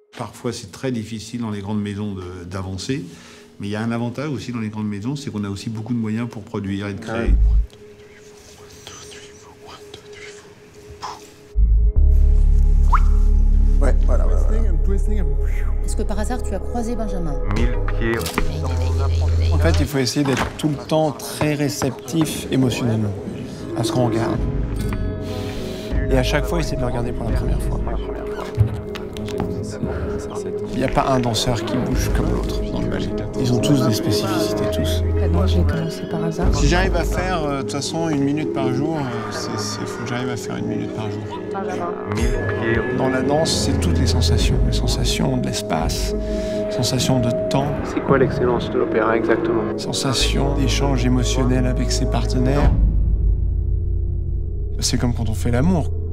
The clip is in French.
Parfois, c'est très difficile dans les grandes maisons d'avancer, mais il y a un avantage aussi dans les grandes maisons, c'est qu'on a aussi beaucoup de moyens pour produire et de créer. Ouais, voilà. Est-ce que par hasard tu as croisé Benjamin? 1000 pieds. En fait, il faut essayer d'être tout le temps très réceptif émotionnellement à ce qu'on regarde. Et à chaque fois, essayer de le regarder pour la première fois. Il n'y a pas un danseur qui bouge comme l'autre dans le ballet. Ils ont tous des spécificités, tous. Non, j'ai commencé par hasard. Si j'arrive à faire, de toute façon, 1 minute par jour, il faut que j'arrive à faire 1 minute par jour. 1000 pieds. Dans la danse, c'est toutes les sensations de l'espace, sensations de temps. C'est quoi l'excellence de l'opéra exactement? Sensation d'échange émotionnel avec ses partenaires. C'est comme quand on fait l'amour.